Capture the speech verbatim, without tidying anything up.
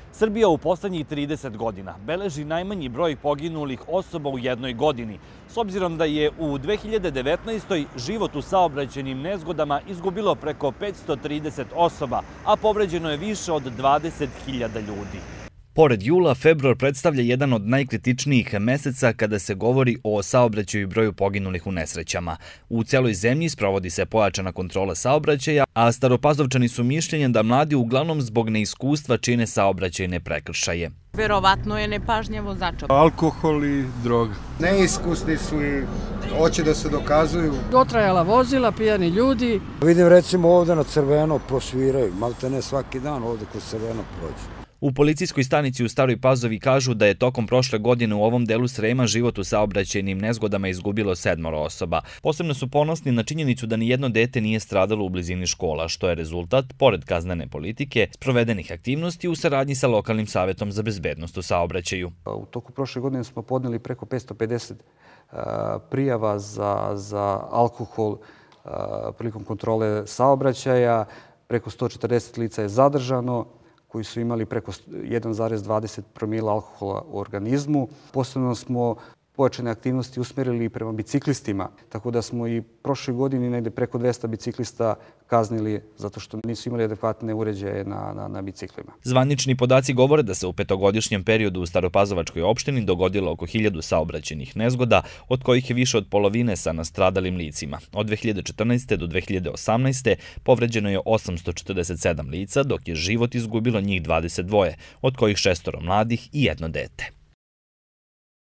Srbija u poslednjih trideset godina beleži najmanji broj poginulih osoba u jednoj godini, s obzirom da je u dve hiljade devetnaestoj. život u saobraćajnim nezgodama izgubilo preko petsto trideset osoba, a povređeno je više od dvadeset hiljada ljudi. Pored jula, februar predstavlja jedan od najkritičnijih meseca kada se govori o saobraćaju i broju poginulih u nesrećama. U celoj zemlji sprovodi se pojačana kontrola saobraćaja, a Staropazovčani su mišljenja da mladi uglavnom zbog neiskustva čine saobraćajne prekršaje. Verovatno je nepažnja vozača. Alkohol i droga. Neiskusni su i hoće da se dokazuju. Dotrajala vozila, pijani ljudi. Vidim recimo ovde na crveno prosviraju, malte ne svaki dan ovde kroz crveno prođe. U policijskoj stanici u Staroj Pazovi kažu da je tokom prošle godine u ovom delu Srema život u saobraćajnim nezgodama izgubilo sedmoro osoba. Posebno su ponosni na činjenicu da nijedno dete nije stradalo u blizini škola, što je rezultat, pored kaznene politike, sprovedenih aktivnosti u saradnji sa lokalnim savetom za bezbednost u saobraćaju. U toku prošle godine smo podneli preko petsto pedeset prijava za, za alkohol prilikom kontrole saobraćaja, preko sto četrdeset lica je zadržano, koji su imali preko jedan zarez dvadeset promila alkohola u organizmu. Posebno smo pojačane aktivnosti usmerili prema biciklistima, tako da smo i prošle godine negde preko dvesta biciklista kaznili zato što nisu imali adekvatne uređaje na, na, na biciklima. Zvanični podaci govore da se u petogodišnjem periodu u Staropazovačkoj opštini dogodilo oko hiljadu saobraćajnih nezgoda, od kojih je više od polovine sa nastradalim licima. Od dve hiljade četrnaeste. do dve hiljade osamnaeste. povređeno je osamsto četrdeset sedam lica, dok je život izgubilo njih dvadeset dva, od kojih šestoro mladih i jedno dete.